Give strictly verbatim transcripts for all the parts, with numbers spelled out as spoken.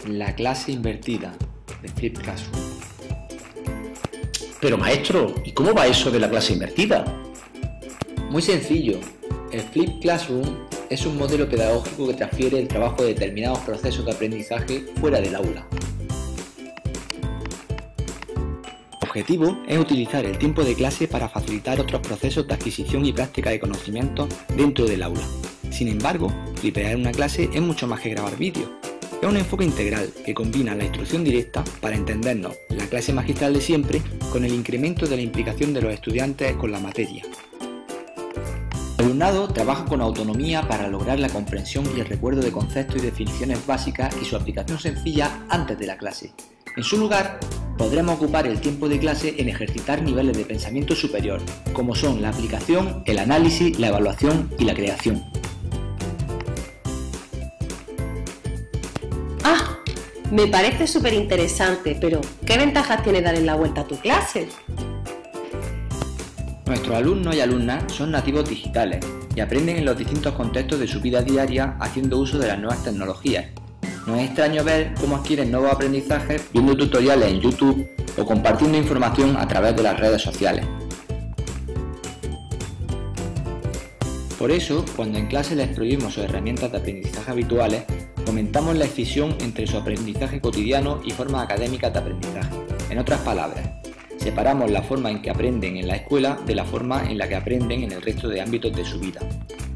La clase invertida de Flip Classroom. Pero maestro, ¿y cómo va eso de la clase invertida? Muy sencillo. El Flip Classroom es un modelo pedagógico que transfiere el trabajo de determinados procesos de aprendizaje fuera del aula. El objetivo es utilizar el tiempo de clase para facilitar otros procesos de adquisición y práctica de conocimientos dentro del aula. Sin embargo, flipear una clase es mucho más que grabar vídeos. Es un enfoque integral que combina la instrucción directa para entendernos la clase magistral de siempre con el incremento de la implicación de los estudiantes con la materia. El alumnado trabaja con autonomía para lograr la comprensión y el recuerdo de conceptos y definiciones básicas y su aplicación sencilla antes de la clase. En su lugar, podremos ocupar el tiempo de clase en ejercitar niveles de pensamiento superior, como son la aplicación, el análisis, la evaluación y la creación. ¡Ah! Me parece súper interesante, pero ¿qué ventajas tiene darle la vuelta a tu clase? Nuestros alumnos y alumnas son nativos digitales y aprenden en los distintos contextos de su vida diaria haciendo uso de las nuevas tecnologías. No es extraño ver cómo adquieren nuevos aprendizajes viendo tutoriales en YouTube o compartiendo información a través de las redes sociales. Por eso, cuando en clase les prohibimos sus herramientas de aprendizaje habituales, fomentamos la escisión entre su aprendizaje cotidiano y formas académicas de aprendizaje. En otras palabras, separamos la forma en que aprenden en la escuela de la forma en la que aprenden en el resto de ámbitos de su vida.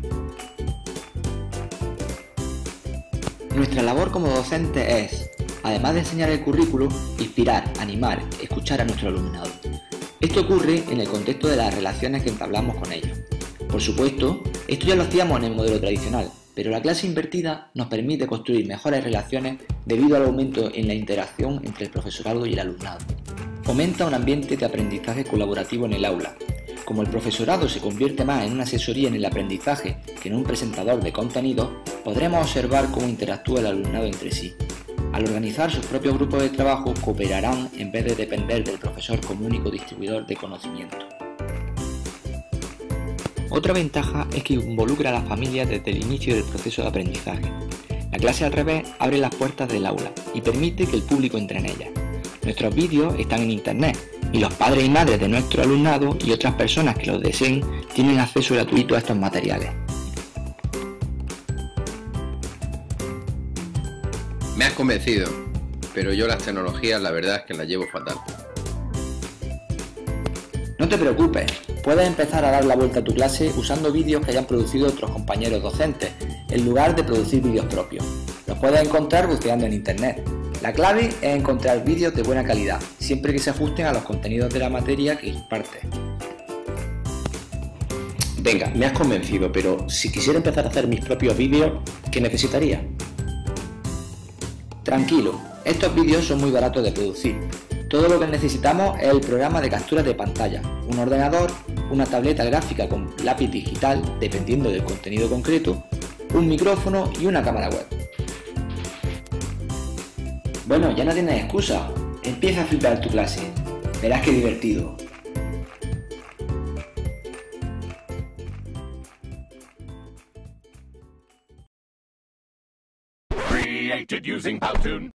Nuestra labor como docentes es, además de enseñar el currículo, inspirar, animar, escuchar a nuestro alumnado. Esto ocurre en el contexto de las relaciones que entablamos con ellos. Por supuesto, esto ya lo hacíamos en el modelo tradicional, pero la clase invertida nos permite construir mejores relaciones debido al aumento en la interacción entre el profesorado y el alumnado. Fomenta un ambiente de aprendizaje colaborativo en el aula. Como el profesorado se convierte más en una asesoría en el aprendizaje que en un presentador de contenido, podremos observar cómo interactúa el alumnado entre sí. Al organizar sus propios grupos de trabajo, cooperarán en vez de depender del profesor como único distribuidor de conocimiento. Otra ventaja es que involucra a las familias desde el inicio del proceso de aprendizaje. La clase al revés abre las puertas del aula y permite que el público entre en ella. Nuestros vídeos están en internet y los padres y madres de nuestro alumnado y otras personas que los deseen tienen acceso gratuito a estos materiales. Me has convencido, pero yo las tecnologías la verdad es que las llevo fatal. No te preocupes, puedes empezar a dar la vuelta a tu clase usando vídeos que hayan producido otros compañeros docentes, en lugar de producir vídeos propios. Los puedes encontrar buceando en internet. La clave es encontrar vídeos de buena calidad, siempre que se ajusten a los contenidos de la materia que impartes. Venga, me has convencido, pero si quisiera empezar a hacer mis propios vídeos, ¿qué necesitaría? Tranquilo, estos vídeos son muy baratos de producir. Todo lo que necesitamos es el programa de captura de pantalla, un ordenador, una tableta gráfica con lápiz digital, dependiendo del contenido concreto, un micrófono y una cámara web. Bueno, ya no tienes excusa. Empieza a flipar tu clase. Verás qué divertido. Created using Powtoon.